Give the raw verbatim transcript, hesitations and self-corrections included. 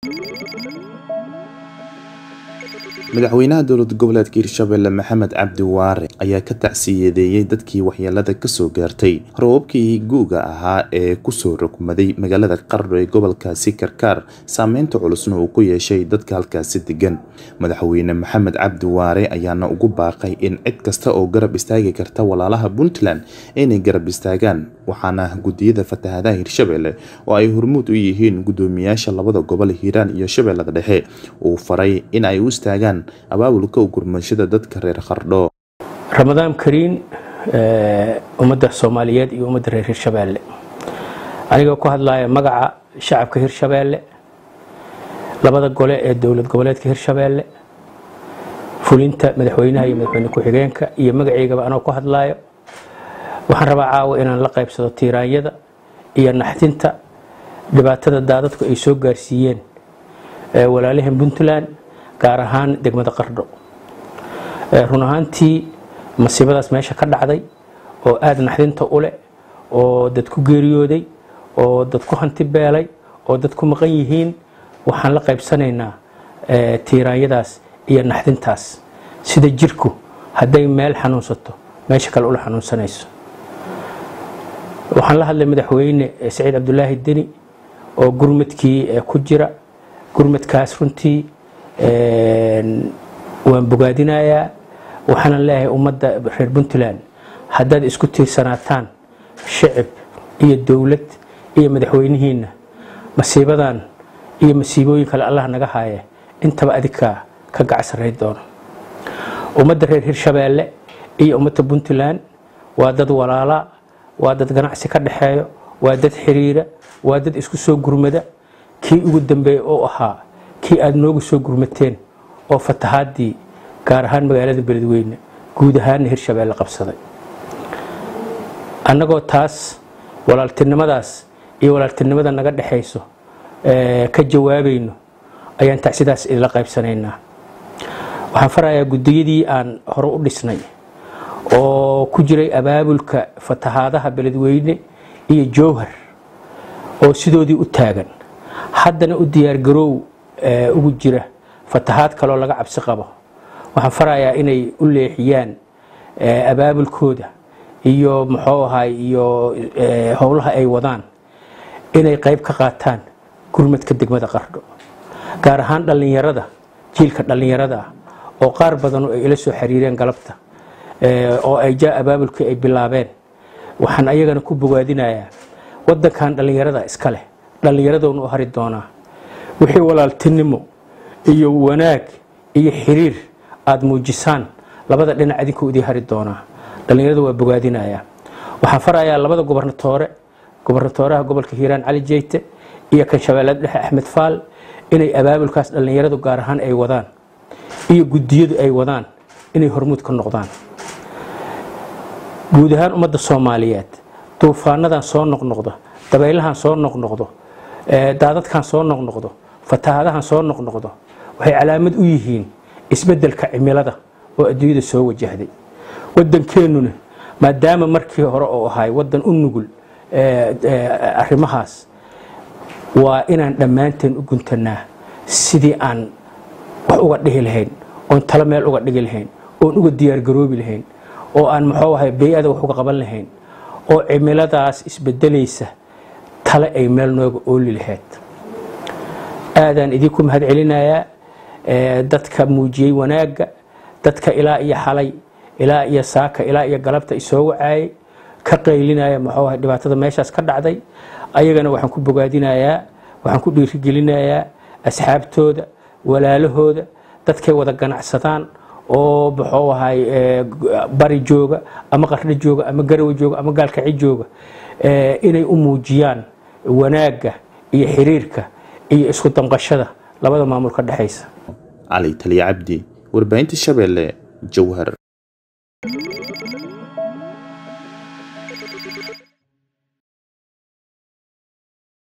madaxweynaha dowlad goboleedka Hirshabelle Maxamed Cabdi Waare ayaa ka tacsiyadeeyay dadkii waxyeelada ka soo gaartay roobkii guuga ahaa ee ku soo rogmaday magaalada Qardho ee gobolkaasi Karkaar saameynta culusna uu ku yeeshay dadka halkaasi degan. Madaxweyne Maxamed Cabdi Waare ayaana ugu baaqay in cid kasta oo garab istaagi karta walaalaha Puntland inay garab istaagaan, waxaana gudiyada fatahaadaha Hirshabelle oo ay hormuud u yihiin gudoomiyaasha labada gobol Hiiraan iyo Shabeellada Dhexe uu faray in ay u istaagaan abaabulka u gurmashada dadka reer Qardho. Ramadaan Kariim ummadda Soomaaliyeed iyo ummadda reer Hirshabelle, aniga ku hadlaya magaca shacabka Hirshabelle, labada gole ee dowlad goboleedka Hirshabelle, fulinta madaxweynaha iyo madaxweyne ku-xigeenka iyo magaceygaba anoo ku hadlayo, waxaan rabaa caawa inaan la qaybsado tiiraanyada iyo naxdinta dhibaatada daadadku ay soo gaarsiiyeen walaalahan Puntland gaar ahaan degmada Qardho. run ahaantii masiibadaas meesha ka dhacday oo aad naxdinta u leh, oo dad ku geeriyooday, oo dad ku hanti beelay, oo dad ku maqan yihiin, waxaan la qaybsanaynaa tiiraanyadaas iyo naxdintaas sida jirku hadday meel xanuunsato meesha kale ula xanuunsanayso. waxaan la hadlay madaxweyne Saciid Cabdullaahi Deni oo gurmadkii ku jira. gurmadkaas runtii waan bogaadinayaa, waxaan leeyahay ummadda reer Puntland haddaad isku tiirsanaataan shacab iyo dowlad iyo madaxweynihiina, masiibadan iyo masiibooyin kale Allah naga haaye intaba adika ka gacsaray doono. ummadda reer Hirshabelle iyo ummadda Puntland waa dad walaala, waa dad ganacsi ka dhaxeeyo, waa dad xiriira, waa dad isku soo gurmada. kii ugu dambeeyay oo ahaa kii aad noogu soo gurmateen oo fatahaadii gaar ahaan magaalada Beledweyne guud ahaan Hirshabelle qabsaday. annagoo taas walaaltinimadaas iyo walaaltinimada naga dhaxayso ee ka jawaabayno ayaan tacsidaas ila qaybsanaynaa. waxaan farayaa gudiyadii aan hore u dhisnay oo ku jiray abaabulka fatahaadaha Beledweyne iyo Jowhar oo sidoodii u taagan, haddana u diyaar garow ugu jira fatahaad kale oo laga cabsi qabo. waxaan farayaa inay u leexiyaan abaabulkooda iyo muxuu ahay iyo howlaha ay wadaan inay qayb ka qaataan gurmadka degmada Qardho, gaar ahaan dhalinyarada, jiilka dhalinyarada oo qaar badan oo ay ila soo xiriireen galabta oo ay jaa abaabulkii ay bilaabeen. waxaan ayagana ku bogaadinayaa wadankan dhalinyarada iska leh, dhalinyaraduna u hari doonaa wixii walaaltinimo iyo wanaag iyo xiriir aad muujisaan labada dhinac idinku u hari doonaa. dhalinyarada waa bogaadinayaa. waxaan farayaa labada gobernatoore, gobernatooraha gobolka Hiiraan Cali Jeyte iyo kan Shabeellada Dhexe Axmed Faal inay abaabulkaas dhalinyaradu gaar ahaan ay wadaan iyo gudiyadu ay wadaan inay hormuud ka noqdaan. guud ahaan ummadda Soomaaliyeed duufaanadan soo noqnoqdo, dabaylahan soo noqnoqdo, daadadkan soo noqnoqdo, fatahaadahan soo noqnoqdo waxay calaamad u yihiin isbedelka cimilada oo adduunyada soo wajahday. wadankeenuna maadaama markii hore oo ahay wadan u nugul arrimahaas, waa inaan dhammaanteen u guntanaa sidii aan wax uga dhihi lahayn, oon tala meel uga dhigi lahayn, oon uga diyaar garoobi lahayn, oo aan muxuu ahay bay'ada wax uga qaban lahayn, oo cimiladaas isbedelaysa tale ay meel nooga ooli lahayd. aadaan idinku mahad celinayaa dadka muujiyay wanaaga, dadka ilaa iyo xalay ilaa iyo saaka ilaa iyo galabta isoo wacaayay ka qaylinaya muxuu ahay dhibaatada meeshaas ka dhacday. ayagana waxaan ku bogaadinayaa, waxaan ku dhiirigelinayaa asxaabtooda, walaalahooda, dadkay wada ganacsadaan oo muxuu ahay bari jooga ama Qardho jooga ama Garowe jooga ama Gaalkacyo jooga inay u muujiyaan wanaaga iyo xiriirka iyo isku damqashada labada maamul ka dhaxaysa. Ali Taliya Cabdi, warbaahinta Shabeelle, Jowhar.